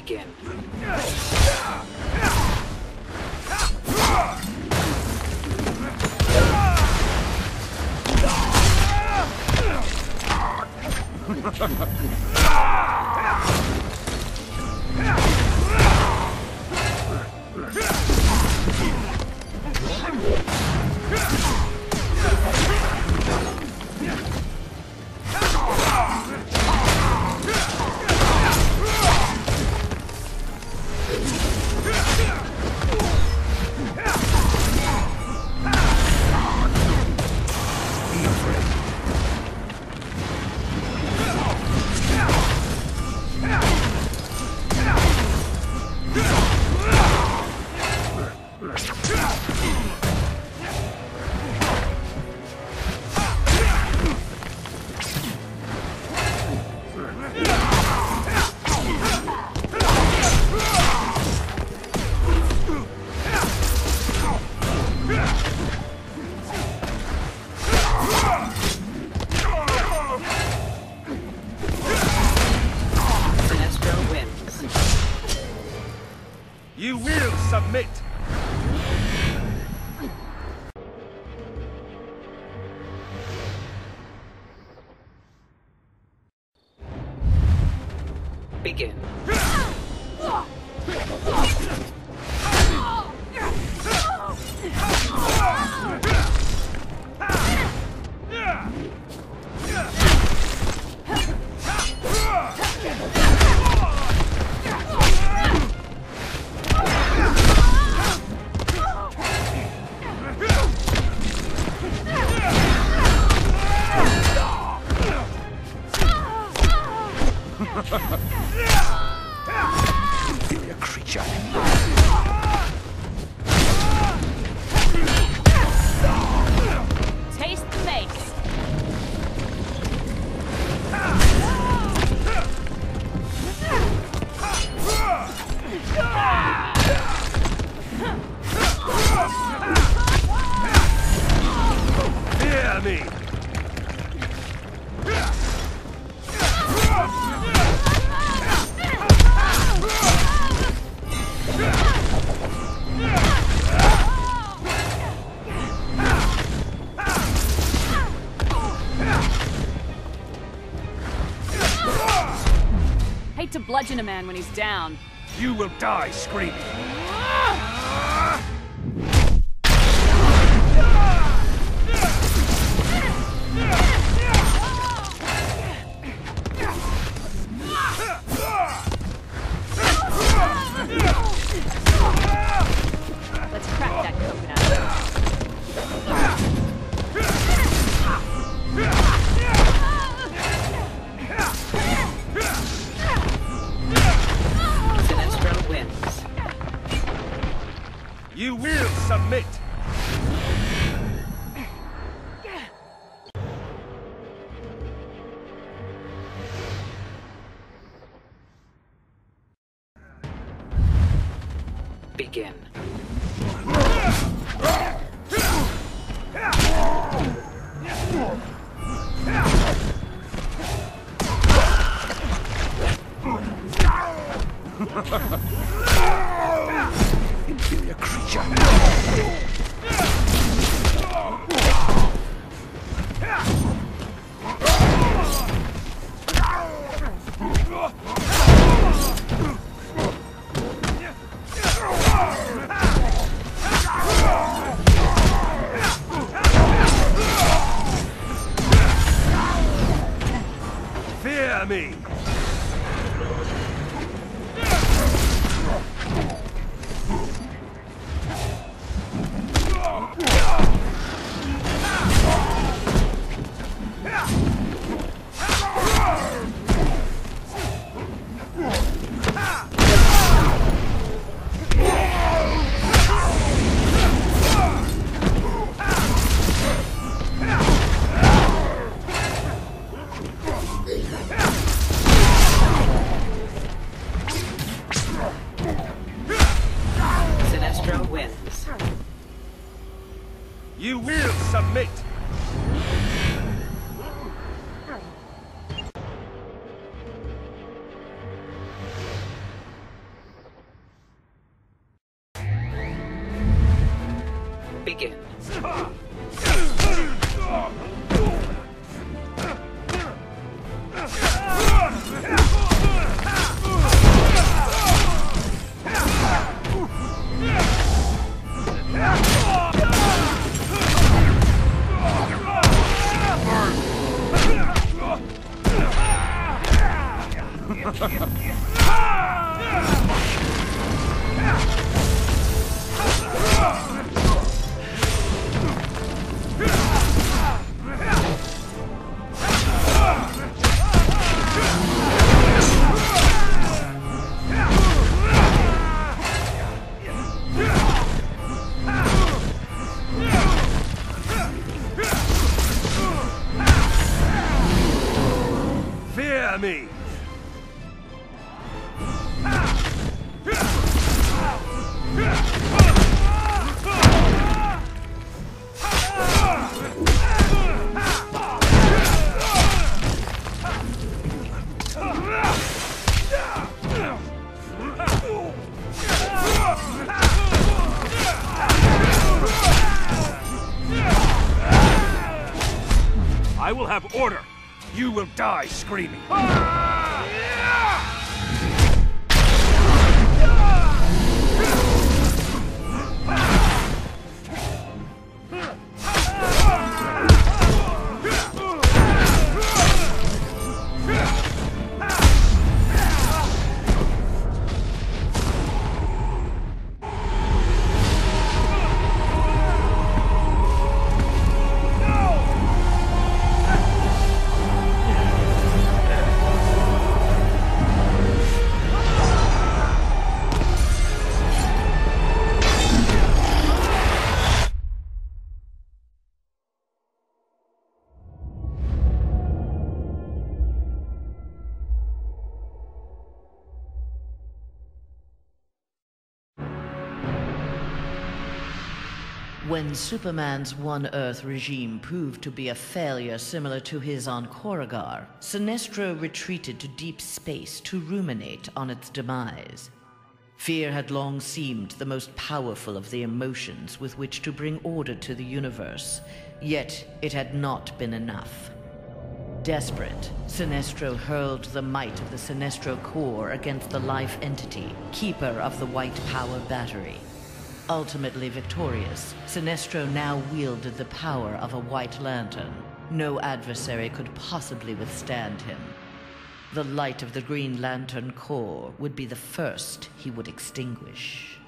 Begin. You will submit! Begin. Inferior creature. Taste the mace. Fear me! Hate to bludgeon a man when he's down. You will die screaming. Let's crack that coconut. Sinestro wins. You will submit! Begin. Inferior creature. Fear me! Sinestro wins. You will submit! Fear me! I will have order. You will die screaming. When Superman's One Earth regime proved to be a failure similar to his on Korugar, Sinestro retreated to deep space to ruminate on its demise. Fear had long seemed the most powerful of the emotions with which to bring order to the universe, yet it had not been enough. Desperate, Sinestro hurled the might of the Sinestro Corps against the life entity, keeper of the White Power Battery. Ultimately victorious, Sinestro now wielded the power of a White Lantern. No adversary could possibly withstand him. The light of the Green Lantern Corps would be the first he would extinguish.